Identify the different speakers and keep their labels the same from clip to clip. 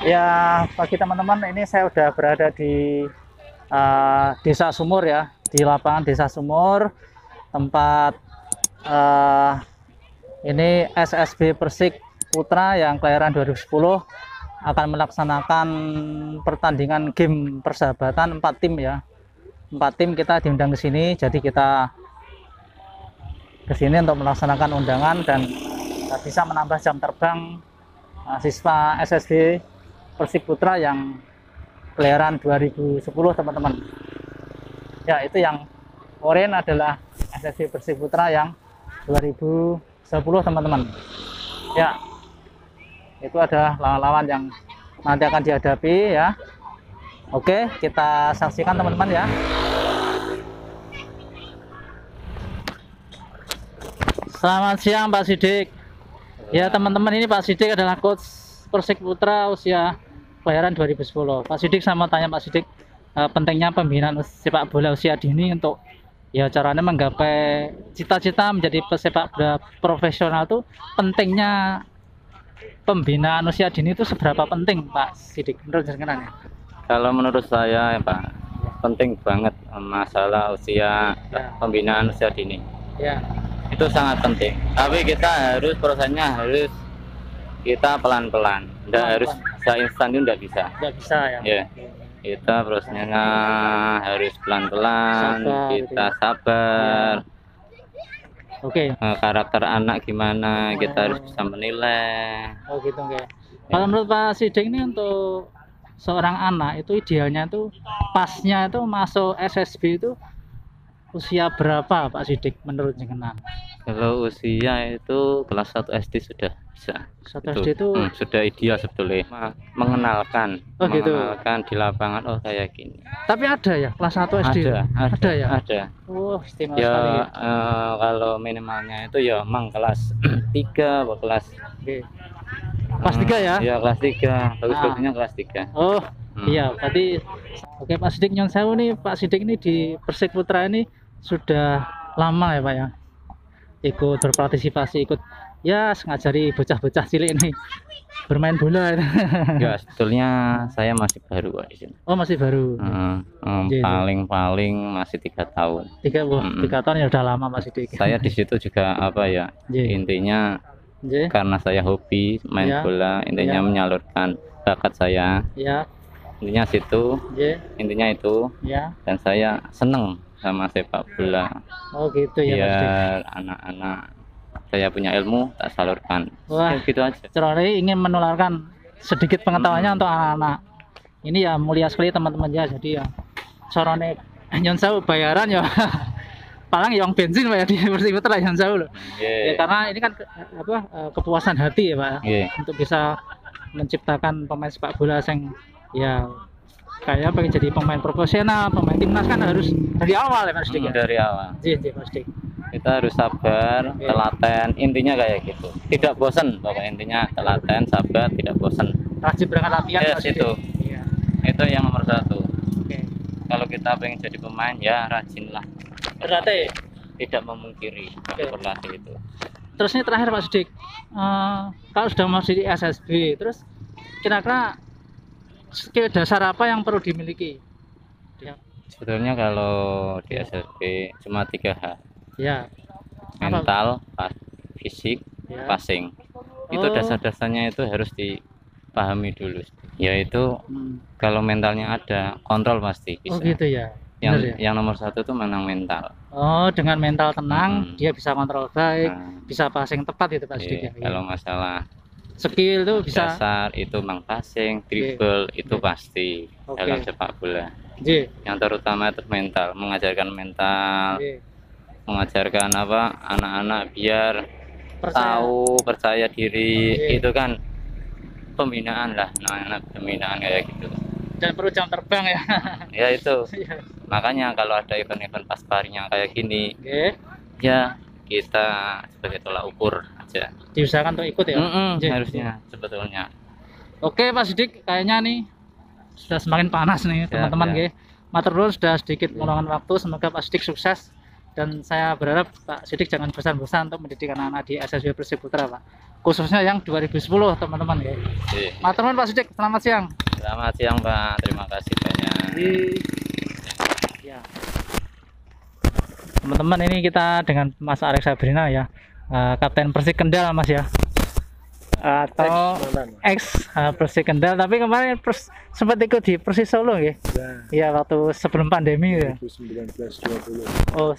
Speaker 1: Ya, bagi teman-teman, ini saya udah berada di Desa Sumur ya, di lapangan Desa Sumur, tempat eh, ini SSB Persik Putra yang kelahiran 2010 akan melaksanakan pertandingan game persahabatan 4 tim ya. 4 tim kita diundang ke sini, jadi kita ke sini untuk melaksanakan undangan dan bisa menambah jam terbang siswa SSB Persik Putra yang kelahiran 2010 teman-teman. Ya, itu yang oranye adalah SSB Persik Putra yang 2010 teman-teman. Ya, itu adalah lawan-lawan yang nanti akan dihadapi ya. Oke, kita saksikan teman-teman ya. Selamat siang Pak Sidik. Ya teman-teman, ini Pak Sidik adalah coach Persik Putra usia kelahiran 2010. Pak Sidik, saya mau tanya Pak Sidik, pentingnya pembinaan sepak bola usia dini untuk ya caranya menggapai cita-cita menjadi pesepak bola profesional tuh, pentingnya pembinaan usia dini itu seberapa penting Pak Sidik menurut jenengan?
Speaker 2: Kalau menurut saya ya Pak, penting banget masalah usia pembinaan usia dini.
Speaker 1: Ya.
Speaker 2: Itu sangat penting. Tapi kita harus prosesnya harus kita pelan-pelan. Enggak harus seinstan itu enggak bisa.
Speaker 1: Enggak bisa ya.
Speaker 2: Ya. Kita prosesnya harus pelan-pelan, kita
Speaker 1: gitu ya.
Speaker 2: sabar.
Speaker 1: Oke.
Speaker 2: Karakter anak gimana, kita harus bisa menilai.
Speaker 1: Oh gitu, oke. Kalau menurut Pak Sidik ini, untuk seorang anak itu idealnya itu pasnya itu masuk SSB itu usia berapa Pak Sidik menurut jenengan?
Speaker 2: Kalau usia itu kelas 1 SD sudah bisa.
Speaker 1: 1 SD itu
Speaker 2: sudah ideal sebetulnya. Mengenalkan,
Speaker 1: oh gitu.
Speaker 2: Mengenalkan di lapangan, oh kayak gini.
Speaker 1: Tapi ada ya kelas 1 SD? Ada ya?
Speaker 2: Ada.
Speaker 1: Oh, istimewa
Speaker 2: ya,
Speaker 1: sekali.
Speaker 2: Kalau minimalnya itu ya memang kelas 3 atau kelas.
Speaker 1: Oke. Kelas 3 ya?
Speaker 2: Ya kelas 3. Bagus-bagusnya kelas 3.
Speaker 1: Oh, iya, berarti oke Pak Sidik, nyon sewu nih, Pak Sidik ini di Persik Putra ini sudah lama ya Pak ya? Ikut berpartisipasi, ikut ya ngajari bocah-bocah cilik ini bermain bola.
Speaker 2: Ya, sebetulnya saya masih baru Pak di sini.
Speaker 1: Oh, masih baru.
Speaker 2: Paling masih 3 tahun.
Speaker 1: 3 tahun ya, udah lama Pak Sidik.
Speaker 2: Saya di situ juga apa ya? Intinya karena saya hobi main bola, intinya menyalurkan bakat saya.
Speaker 1: Ya.
Speaker 2: Intinya situ. Intinya itu.
Speaker 1: Ya.
Speaker 2: Dan saya seneng sama sepak bola.
Speaker 1: Oh gitu ya.
Speaker 2: Biar anak-anak saya punya ilmu tak salurkan.
Speaker 1: Wah,
Speaker 2: ya, gitu aja.
Speaker 1: Cerori ingin menularkan sedikit pengetahuannya untuk anak-anak. Ini ya mulia sekali teman-teman ya. Jadi ya corone nyon sewu bayaran ya. Paling yang bensin Pak ya di Persik Putra yang sewu loh. Ya karena ini kan kepuasan hati ya Pak. Untuk bisa menciptakan pemain sepak bola yang ya kayak pengen jadi pemain profesional, pemain timnas kan harus dari awal ya Mas Dik.
Speaker 2: Dari awal.
Speaker 1: Iya, Mas Dik.
Speaker 2: Kita harus sabar, telaten, intinya kayak gitu. Tidak bosan, pokoknya intinya telaten, sabar, tidak bosan.
Speaker 1: Rajin berangkat latihan Mas Dik.
Speaker 2: Iya. Itu yang nomor 1. Kalau kita pengen jadi pemain ya rajinlah.
Speaker 1: Berlatih.
Speaker 2: Tidak memungkiri berlatih itu.
Speaker 1: Terus ini terakhir Pak Sidik, kalau sudah masuk di SSB, terus kira-kira skill dasar apa yang perlu dimiliki?
Speaker 2: Sebetulnya kalau di SSB cuma 3 hal.
Speaker 1: Ya.
Speaker 2: Mental, fisik, passing. Itu dasar-dasarnya itu harus dipahami dulu. Yaitu kalau mentalnya ada, kontrol pasti bisa.
Speaker 1: Oh gitu ya.
Speaker 2: Yang nomor 1 itu menang mental.
Speaker 1: Oh, dengan mental tenang dia bisa kontrol baik, bisa passing tepat itu Pak Sidik ya.
Speaker 2: Kalau masalah
Speaker 1: skill tuh bisa
Speaker 2: dasar itu mang passing, dribble itu pasti dalam sepak bola. Yang terutama itu mental, mengajarkan mental, mengajarkan anak-anak biar tahu percaya diri. Itu kan pembinaan lah, anak-anak pembinaan kayak gitu.
Speaker 1: Dan perlu jam terbang ya.
Speaker 2: Ya itu. Makanya kalau ada event-event pasparinya kayak gini, ya kita sebagai tolak ukur aja.
Speaker 1: Diusahakan untuk ikut ya.
Speaker 2: Harusnya sebetulnya.
Speaker 1: Oke Pak Sidik, kayaknya nih sudah semakin panas nih teman-teman. Matur nuwun sudah sedikit meluangkan waktu. Semoga Pak Sidik sukses, dan saya berharap Pak Sidik jangan bosan-bosan untuk mendidik anak-anak di SSB Persik Putra Pak. khususnya yang 2010 teman-teman ya. Teman-teman Pak Sudik, selamat siang.
Speaker 2: Selamat siang Pak, terima kasih banyak.
Speaker 1: Ya. Teman-teman, ini kita dengan Mas Arek Sabrina ya, Kapten Persik Kendal Mas ya, atau ex Persik Kendal, tapi kemarin sempat ikut di Persis Solo ya. Iya, waktu sebelum pandemi ya.
Speaker 3: 2019-20.
Speaker 1: Oh,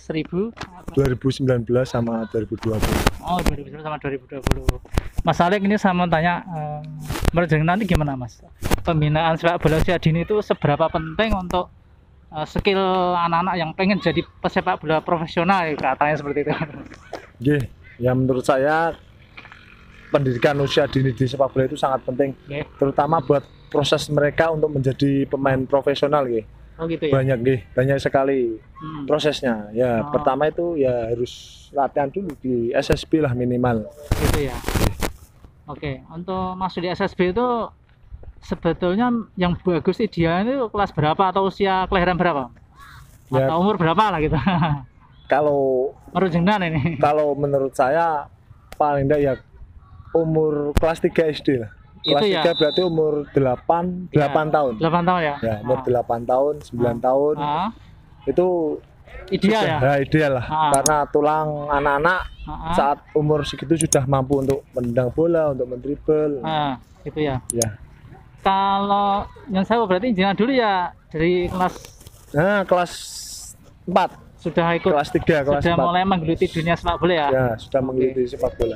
Speaker 3: 2019 sama 2020.
Speaker 1: Oh, 2019 sama 2020. Mas Alek, ini saya mau tanya, menurut nanti gimana Mas? Pembinaan sepak bola usia dini itu seberapa penting untuk skill anak-anak yang pengen jadi pesepak bola profesional, katanya seperti itu.
Speaker 3: Oke, ya menurut saya pendidikan usia dini di sepak bola itu sangat penting, terutama buat proses mereka untuk menjadi pemain profesional,
Speaker 1: Oh gitu ya.
Speaker 3: Banyak sekali prosesnya. Ya, pertama itu ya harus latihan dulu di SSB lah minimal.
Speaker 1: Gitu ya. Oke, untuk masuk di SSB itu sebetulnya yang bagus idealnya itu kelas berapa atau usia kelahiran berapa?
Speaker 3: Ya,
Speaker 1: atau umur berapa lah gitu.
Speaker 3: Kalau
Speaker 1: menurut jenengan ini.
Speaker 3: Kalau menurut saya paling enggak ya umur kelas 3 SD lah. Kelas 3 berarti umur 8 tahun. 8 tahun ya? Ya, umur 8 tahun, 9 tahun. Itu
Speaker 1: ideal ya?
Speaker 3: Ya, ideal lah. Karena tulang anak-anak saat umur segitu sudah mampu untuk menendang bola, untuk mendribel.
Speaker 1: Gitu ya?
Speaker 3: Ya.
Speaker 1: Kalau yang saya berarti jenengan dulu ya dari kelas
Speaker 3: kelas 4.
Speaker 1: Sudah ikut
Speaker 3: kelas 3, kelas
Speaker 1: sudah
Speaker 3: 4.
Speaker 1: Mulai menggeluti dunia sepak bola ya?
Speaker 3: Ya, sudah menggeluti sepak bola.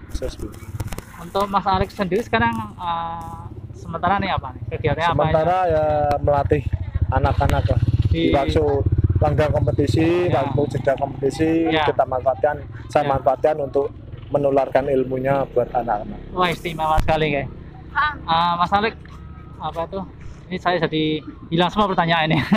Speaker 1: Untuk Mas Alex sendiri sekarang sementara nih apa nih? Kegiatannya apa?
Speaker 3: Sementara ya melatih anak-anak lah. Di waktu langgang kompetisi, waktu jeda kompetisi, kita manfaatkan, saya manfaatkan untuk menularkan ilmunya buat anak-anak.
Speaker 1: Wah, istimewa sekali kayak. Mas Alex, apa tuh? Ini saya jadi hilang semua pertanyaan ini.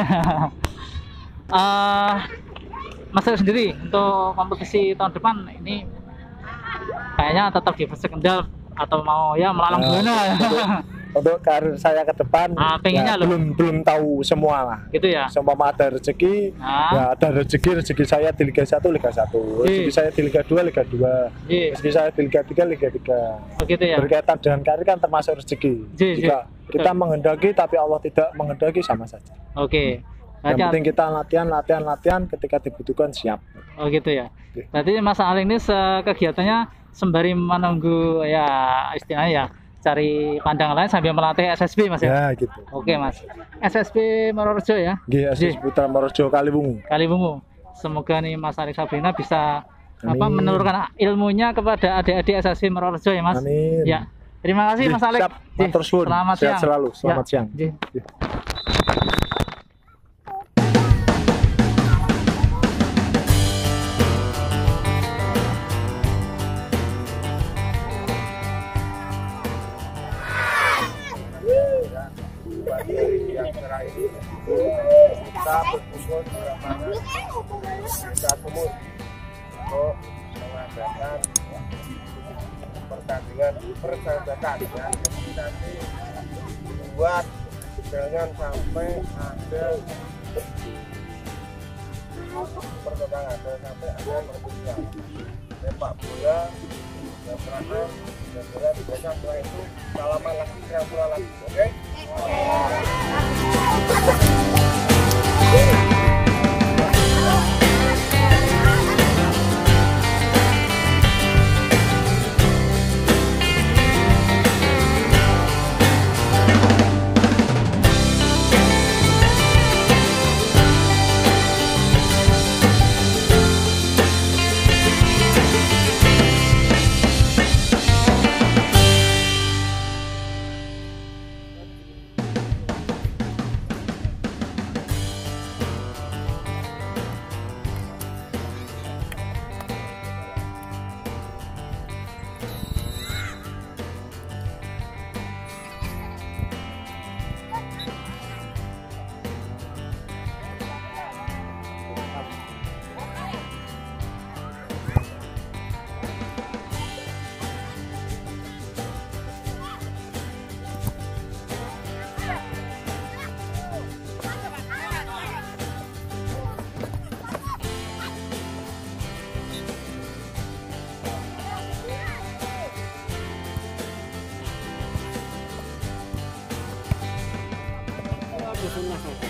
Speaker 1: Mas Alex sendiri untuk kompetisi tahun depan ini kayaknya tetap di Persik Kendal atau mau ya melalang buana?
Speaker 3: Untuk karir saya ke depan
Speaker 1: pengennya
Speaker 3: ya, belum tahu semua lah.
Speaker 1: Gitu ya.
Speaker 3: Semua ada rezeki, ya ada rezeki saya di Liga 1 Liga 1, rezeki saya di Liga 2 Liga 2, rezeki saya di Liga 3 Liga 3.
Speaker 1: Begitu ya.
Speaker 3: Berkaitan dengan karir kan termasuk rezeki. Jika kita menghendaki tapi Allah tidak menghendaki sama saja.
Speaker 1: Oke.
Speaker 3: Yang penting kita latihan, ketika dibutuhkan siap.
Speaker 1: Oh gitu ya. Berarti Mas Alek ini kegiatannya sembari menunggu ya istilahnya ya cari pandangan lain sambil melatih SSB Mas ya?
Speaker 3: Ya gitu.
Speaker 1: Oke Mas. SSB Mororejo ya?
Speaker 3: SSB Putra Mororejo Kalibungu.
Speaker 1: Semoga nih Mas Arek Sabrina bisa menelurkan ilmunya kepada adik-adik SSB Mororejo ya Mas.
Speaker 3: Amin.
Speaker 1: Ya. Terima kasih Mas Alek.
Speaker 3: Selamat siang. Sehat selalu. Selamat siang. Kita berkumpul di lapangan Desa Sumur untuk mengadakan pertandingan persahabatan yang nanti buat jangan sampai ada pertentangan, jangan sampai ada pertikaian. Sepak bola dan terakhir dan bola biasa setelah itu salaman lagi, kira-kira lagi, oke?
Speaker 4: susunnya saja.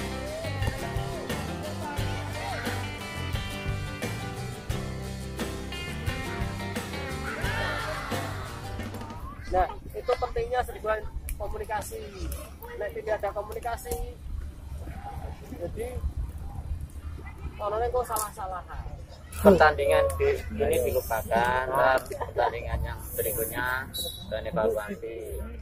Speaker 4: Nah, itu pentingnya sebuah komunikasi. Nah, tidak ada komunikasi, jadi orangnya kok salah-salahan.
Speaker 2: Pertandingan ini dilupakan, tapi pertandingan yang berikutnya dan evaluasi.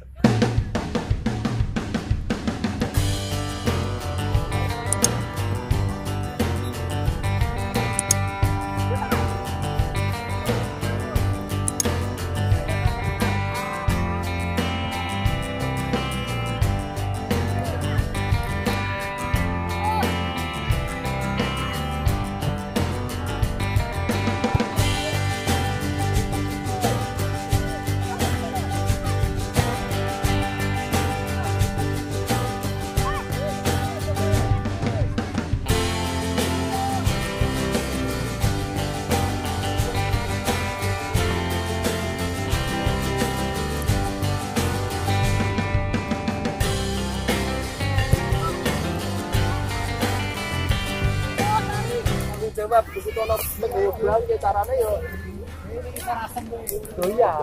Speaker 4: Jawab begitu ono menggoblang ya carane yo ini cara sembuh doya.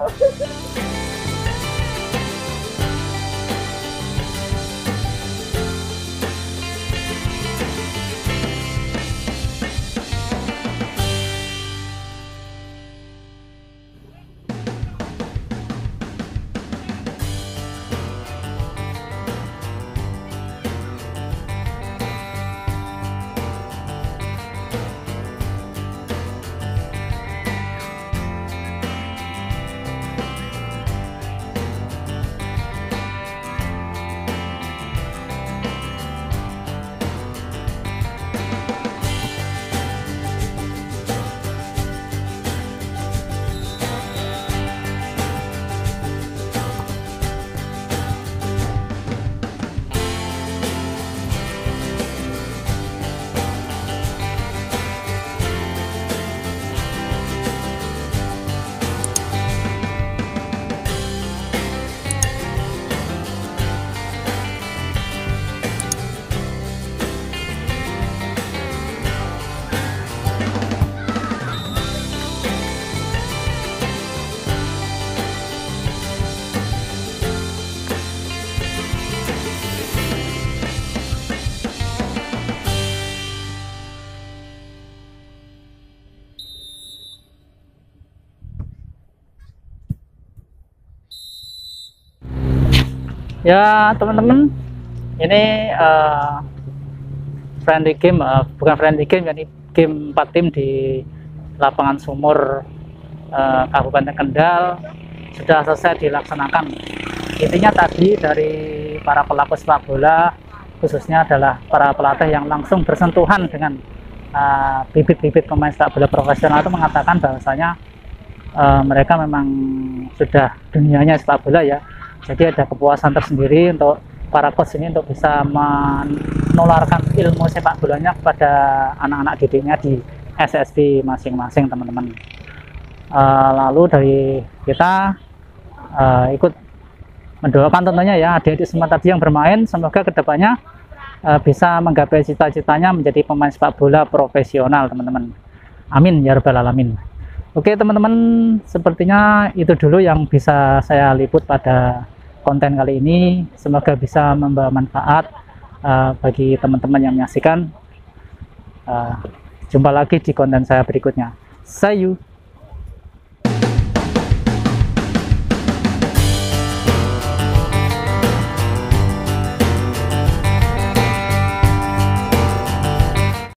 Speaker 1: Ya teman-teman, ini friendly game, bukan friendly game, ini game 4 tim di lapangan sumur Kabupaten Kendal sudah selesai dilaksanakan. Intinya tadi dari para pelaku sepak bola, khususnya adalah para pelatih yang langsung bersentuhan dengan bibit-bibit pemain sepak bola profesional, itu mengatakan bahwasanya mereka memang sudah dunianya sepak bola ya. Jadi ada kepuasan tersendiri untuk para coach ini untuk bisa menularkan ilmu sepak bolanya kepada anak-anak didiknya di SSB masing-masing teman-teman. Lalu dari kita ikut mendoakan tentunya ya adik-adik semua tadi yang bermain, semoga kedepannya bisa menggapai cita-citanya menjadi pemain sepak bola profesional teman-teman. Amin ya rabbal alamin. Oke teman-teman, sepertinya itu dulu yang bisa saya liput pada konten kali ini. Semoga bisa membawa manfaat bagi teman-teman yang menyaksikan. Jumpa lagi di konten saya berikutnya. See you.